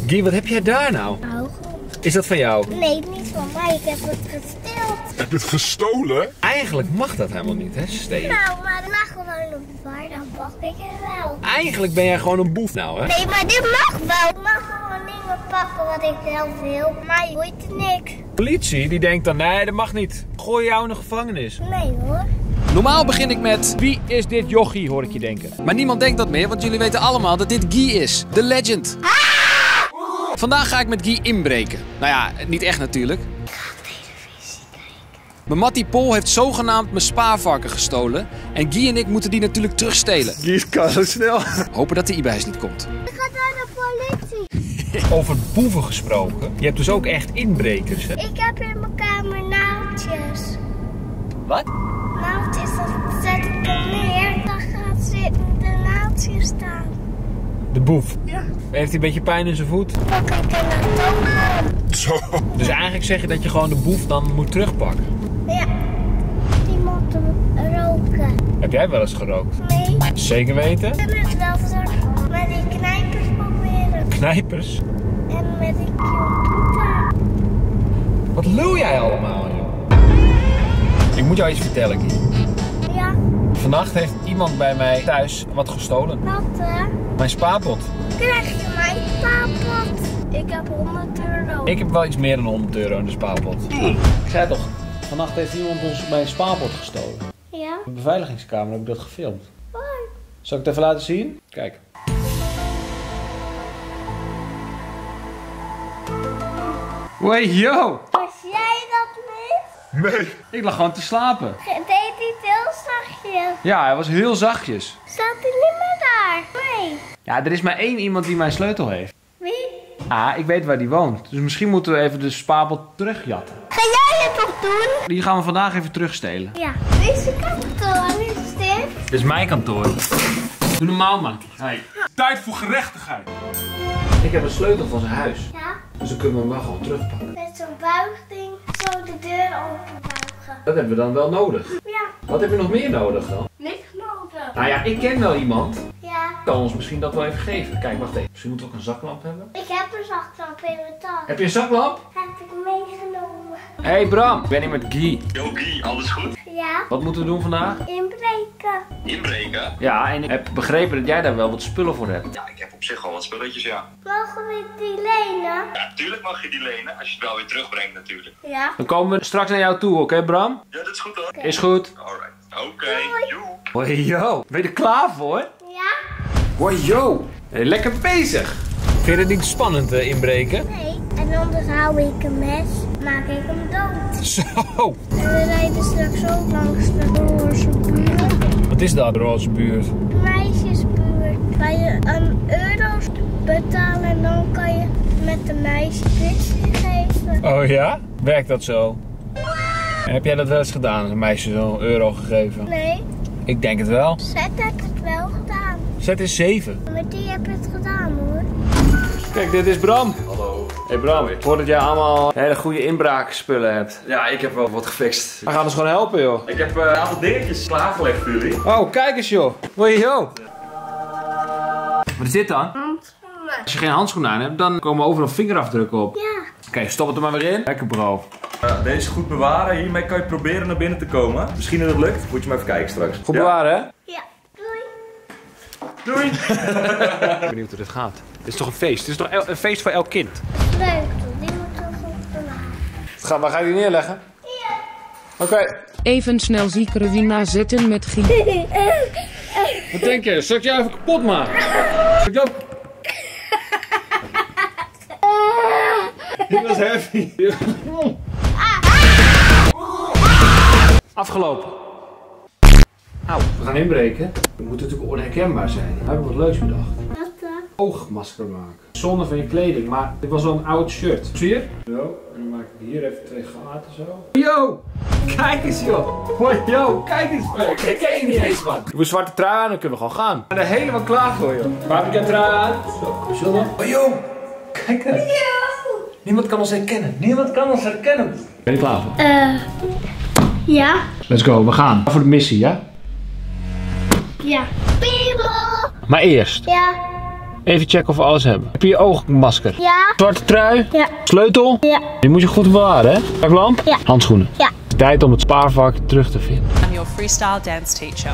Guy, wat heb jij daar nou? Is dat van jou? Nee, niet van mij. Ik heb het gesteeld. Heb je het gestolen? Eigenlijk mag dat helemaal niet, hè, stelen? Nou, maar het mag gewoon op de bar, dan pak ik het wel. Eigenlijk ben jij gewoon een boef nou, hè? Nee, maar dit mag wel. Ik mag gewoon dingen pakken wat ik zelf wil. Maar je hoort er niks. Politie die denkt dan, nee, dat mag niet. Gooi jou in de gevangenis. Nee hoor. Normaal begin ik met wie is dit jochie, hoor ik je denken. Maar niemand denkt dat meer, want jullie weten allemaal dat dit Guy is. De legend. Vandaag ga ik met Guy inbreken. Nou ja, niet echt natuurlijk. Ik ga televisie kijken. Mijn mattie Pol heeft zogenaamd mijn spaarvarken gestolen. En Guy en ik moeten die natuurlijk terugstelen. Guy kan zo snel. Hopen dat de e-bijs niet komt. Ik ga naar de politie. Over boeven gesproken. Je hebt dus ook echt inbrekers, hè? Ik heb in mijn kamer naaldjes. Wat? Naaldjes, dat zet ik er neer. Dan gaat de naaldjes staan. De boef. Ja. Heeft hij een beetje pijn in zijn voet? Pak ik er naartoe. Zo. Dus eigenlijk zeg je dat je gewoon de boef dan moet terugpakken. Ja. Die moet roken. Heb jij wel eens gerookt? Nee. Zeker weten? Ik heb het wel zo met die knijpers proberen. Knijpers. En met die computer. Wat lul jij allemaal, joh? Ik moet jou iets vertellen, Guy. Ja. Vannacht heeft iemand bij mij thuis wat gestolen. Wat hè? Mijn spaarpot. Krijg je mijn spaarpot? Ik heb 100 euro. Ik heb wel iets meer dan 100 euro in de spaarpot. Ik zei toch, vannacht heeft iemand ons mijn spaarpot gestolen. Ja? Op de beveiligingskamer heb ik dat gefilmd. Waar? Zal ik het even laten zien? Kijk. Hey yo! Was jij dat niet? Nee. Ik lag gewoon te slapen. Deed hij het heel zachtjes? Ja, hij was heel zachtjes. Staat hij niet meer daar? Nee. Ja, er is maar één iemand die mijn sleutel heeft. Wie? Ah, ik weet waar die woont. Dus misschien moeten we even de spaarpot terugjatten. Ga jij het toch doen? Die gaan we vandaag even terugstelen. Ja. Deze kantoor is dit. Dit is mijn kantoor. Doe normaal, man. Hey. Tijd voor gerechtigheid. Ik heb een sleutel van zijn huis. Ja. Dus dan kunnen we hem wel gewoon terugpakken. Met zo'n buigding. Zo de deur openbuigen. Dat hebben we dan wel nodig. Ja. Wat heb je nog meer nodig dan? Niks nodig. Nou ja, ik ken wel iemand. Ja. Kan ons misschien dat wel even geven. Kijk, wacht even. Misschien moeten we ook een zaklamp hebben. Ik heb een zachtlamp in mijn tas. Heb je een zaklamp? Heb ik meegenomen. Hey Bram, ik ben hier met Guy. Yo Guy, alles goed? Ja. Wat moeten we doen vandaag? Inbreken. Inbreken? Ja, en ik heb begrepen dat jij daar wel wat spullen voor hebt. Ja, ik heb op zich al wat spulletjes, ja. Mogen we die lenen? Ja, tuurlijk mag je die lenen, als je het wel weer terugbrengt natuurlijk. Ja. Dan komen we straks naar jou toe, oké Bram? Ja, dat is goed hoor. Is goed. Alright. Oké, joe. Hoi yo, ben je er klaar voor? Ja? Hoi yo, lekker bezig. Vind je het niet spannend inbreken? Nee. En anders hou ik een mes. Maak ik hem dood. Zo. En we rijden straks ook langs de roze buurt. Wat is dat, roze buurt? Meisjesbuurt. Waar je €1 betalen en dan kan je met de meisje kusje geven. Oh ja? Werkt dat zo? Heb jij dat wel eens gedaan? Een meisje zo'n euro gegeven? Nee. Ik denk het wel. Zet heb het wel gedaan. Zet is 7. Maar die heb het gedaan hoor. Kijk, dit is Bram. Hallo. Hey Bram, ik hoor dat jij allemaal hele goede inbraakspullen hebt. Ja, ik heb wel wat gefixt. Hij gaat ons gewoon helpen joh. Ik heb een aantal dingetjes klaargelegd voor jullie. Oh, kijk eens joh. Hoi yo. Wat is dit dan? Handschoenen. Als je geen handschoenen aan hebt, dan komen overal vingerafdrukken op. Ja. Oké, stop het er maar weer in. Lekker bro. Deze goed bewaren. Hiermee kan je proberen naar binnen te komen. Misschien dat het lukt. Moet je maar even kijken straks. Goed bewaren hè? Ja. Doei. Doei! Ik ben benieuwd hoe dit gaat. Dit is toch een feest? Dit is toch een feest voor elk kind? Sleutel. Die moet toch op de laag. Waar ga je die neerleggen? Hier. Oké. Even snel ziekere wina zitten met Guy. Wat denk je? Zal ik jou even kapot maken? Zal ik jou... Dit was heavy. Afgelopen. Auw, we gaan inbreken. We moeten natuurlijk onherkenbaar zijn. We hebben wat leuks bedacht. Wat dan? Oogmasker maken. Zonder van je kleding, maar dit was wel een oud shirt. Zie je? Zo, en dan maak ik hier even 2 gaten zo. Yo! Kijk eens joh! Hoi yo, kijk eens man! Ik ken je niet eens man! Doe een zwarte trui aan, dan kunnen we gewoon gaan. Ik ben er helemaal klaar voor joh. Waar heb ik een trui aan? Zo, zullen we? Oh yo! Kijk eens! Niemand kan ons herkennen. Niemand kan ons herkennen. Ben je klaar voor? Ja. Let's go, we gaan. Voor de missie, ja? Ja. Piebel. Maar eerst. Ja. Even checken of we alles hebben. Heb je je oogmasker? Ja. Zwarte trui? Ja. Sleutel? Ja. Die moet je goed bewaren, hè? Zaklamp? Ja. Handschoenen? Ja. Tijd om het spaarvak terug te vinden. I'm your freestyle dance teacher.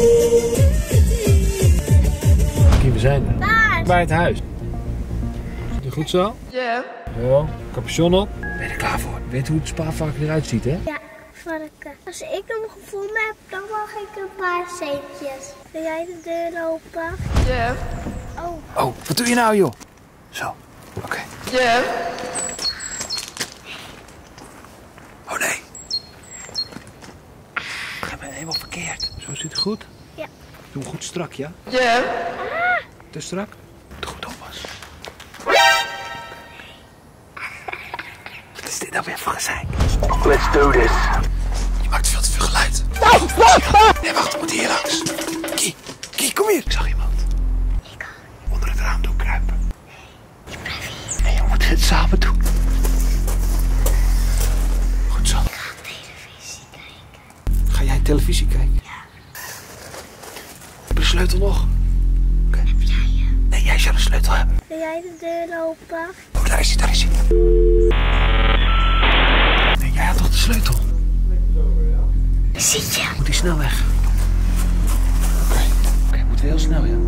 Hier, we zijn er. Waar? Bij het huis. Zit je goed zo? Ja. Ja. Capuchon op. Ben je er klaar voor? Weet je hoe het spaarvak eruit ziet, hè? Ja, varken. Als ik hem gevonden heb, dan mag ik een paar centjes. Wil jij de deur open? Ja. Oh. Oh, wat doe je nou, joh? Zo. Oké. Ja. Oh nee. Ik heb me helemaal verkeerd. Zo zit het goed? Ja. Doe hem goed strak, ja? Ja. Te strak? Doe goed oppas. Wat is dit nou weer voor gezeik? Let's do this. Je maakt veel te veel geluid. Nee, wacht, we moeten hier langs. Kie, kom hier. Ik zag iemand. Ik ook. Onder het raam doorkruipen. Nee, we moeten het samen doen. Goed zo. Ik ga televisie kijken. Ga jij televisie kijken? Ja. Heb je de sleutel nog? Oké. Heb jij hem? Nee, jij zou de sleutel hebben. Wil jij de deur open? Oh, daar is hij, daar is hij. Nee, jij had toch de sleutel? Zie je? Moet hij snel weg? Oké, moeten we heel snel, ja?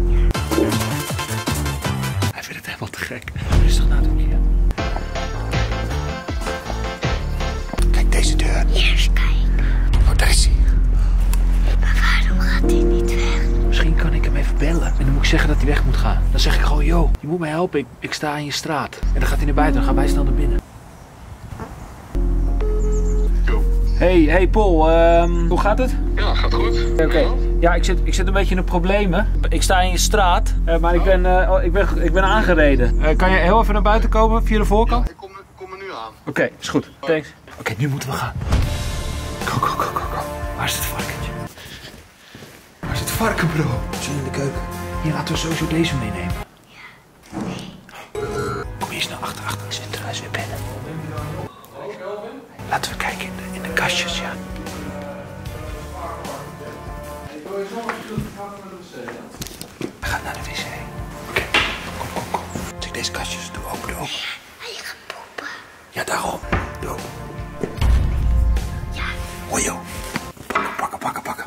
Hij vindt het helemaal te gek. Rustig nadenken, ja. Kijk, deze deur. Eerst kijken. Oh, daar is hij. Maar waarom gaat hij niet weg? Misschien kan ik hem even bellen. En dan moet ik zeggen dat hij weg moet gaan. Dan zeg ik gewoon, yo, je moet mij helpen. Ik sta in je straat. En dan gaat hij naar buiten. Dan gaan wij snel naar binnen. Hey Paul, hoe gaat het? Ja, gaat goed. Oké. Ja, ik zit een beetje in de problemen. Ik sta in je straat, maar ik ben aangereden. Kan je heel even naar buiten komen via de voorkant? Ik kom er nu aan. Oké, is goed. Thanks. Oké, nu moeten we gaan. Go. Waar is het varkentje? Waar is het varken, bro? Zo in de keuken. Hier, laten we sowieso deze meenemen. Ja. Kom hier snel achter. Ik zit er weer binnen. Laten we kijken in de kastjes, ja. Hij gaat naar de wc. Oké, kom. Check deze kastjes. Doe open. Hij gaat poepen. Ja, daarom. Doe. Ja. Hoi, joh. Pakken.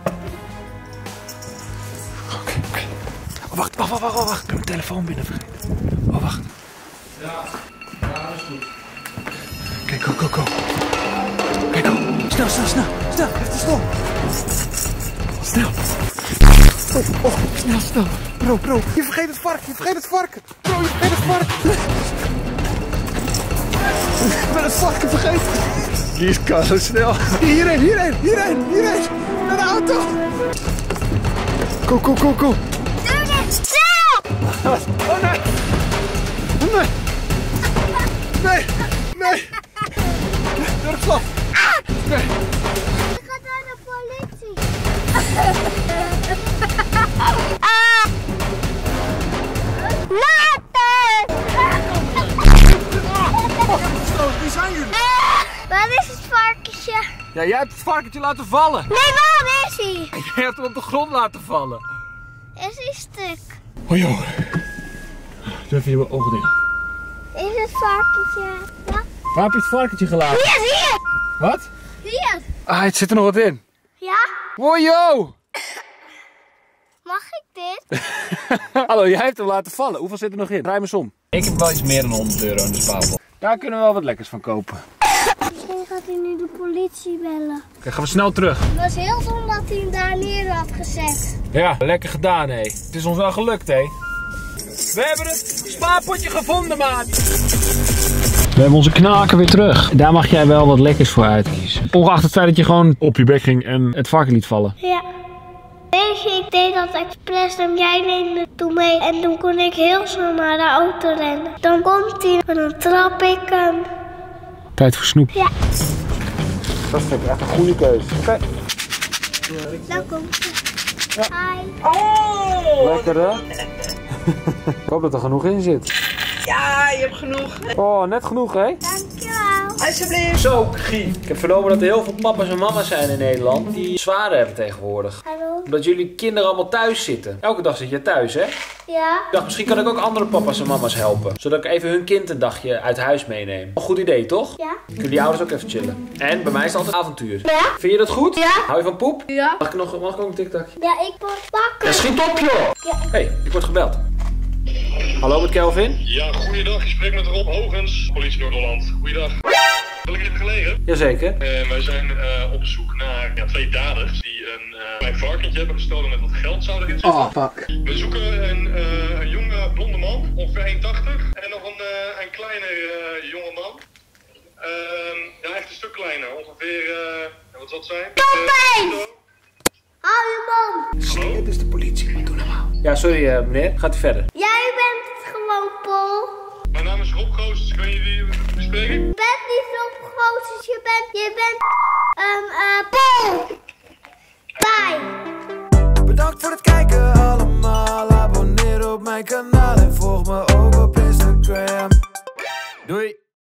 Oké. Oh, wacht. Ik heb mijn telefoon binnen vergeten. Oh, wacht. Ja, dat is goed. Kijk, go. Kijk, go. Snel. Even te snel. Snel. Oh, snel. Bro. Je vergeet het varken. Bro, je vergeet het varken. Ik ben het varken vergeten. Die is zo snel. Hierheen. Naar de auto. Go. Doe dit snel! Oh, nee. Door het slap. Nee. Ik ga naar de politie. Wie zijn jullie? Waar is het varkentje? Ja, jij hebt het varkentje laten vallen. Nee, waar is hij? En jij hebt hem op de grond laten vallen. Is hij stuk? Oh joh. Doe even je ogen dicht. Is het varkentje? Ja? Waar heb je het varkentje gelaten? Hier! Wat? Hier! Ah, het zit er nog wat in. Ja? Wow, yo! Mag ik dit? Hallo, jij hebt hem laten vallen. Hoeveel zit er nog in? Draai me eens om. Ik heb wel iets meer dan 100 euro in de spaarpot. Daar kunnen we wel wat lekkers van kopen. Misschien gaat hij nu de politie bellen. Oké, gaan we snel terug. Het was heel dom dat hij hem daar neer had gezet. Ja, lekker gedaan, hé. Het is ons wel gelukt, hé. We hebben het spaarpotje gevonden, maat. We hebben onze knaken weer terug. Daar mag jij wel wat lekkers voor uitkiezen. Ongeacht het feit dat je gewoon op je bek ging en het varken liet vallen. Ja. Weet je, ik deed dat expres en jij neemt me toen mee. En toen kon ik heel snel naar de auto rennen. Dan komt hij en dan trap ik hem. Tijd voor snoep. Ja. Dat vind ik echt een goede keuze. Oké. Dan komt hij. Hi. Oh! Lekker, hè? Ik hoop dat er genoeg in zit. Ja, je hebt genoeg. Oh, net genoeg, hè? Dankjewel. Alsjeblieft. Zo, Guy. Ik heb vernomen dat er heel veel papa's en mama's zijn in Nederland die zwaarden hebben tegenwoordig. Hallo? Omdat jullie kinderen allemaal thuis zitten. Elke dag zit je thuis, hè? Ja? Ik dacht, misschien kan ik ook andere papa's en mama's helpen. Zodat ik even hun kind een dagje uit huis meeneem. Een goed idee, toch? Ja. Kunnen die ouders ook even chillen. En bij mij is het altijd avontuur. Ja? Vind je dat goed? Ja. Hou je van poep? Ja. Mag ik ook een tiktak? Ja, ik word wakker. Ja, schiet op, joh! Ja. Hé, ik word gebeld. Hallo, met Kelvin? Ja, goeiedag. Je spreekt met Rob Hogens, politie Noord-Holland. Goeiedag. Wil ik even gelegen? Jazeker. Wij zijn op zoek naar 2 daders die een klein varkentje hebben gestolen met wat geld zouden erin zitten. Oh, fuck. We zoeken een jonge blonde man, ongeveer 1,80. En nog een kleiner jonge man. Ja, echt een stuk kleiner. Ongeveer, wat zal het zijn? Hou je man. Hallo? Het is de politie, maar doe normaal. Ja, sorry meneer. Gaat u verder. Jij bent het gewoon, Paul. Mijn naam is Rob Goos, kun je die bespreken? Je bent niet zo groot als je bent Paul. Bye. Bedankt voor het kijken allemaal. Abonneer op mijn kanaal en volg me ook op Instagram. Doei.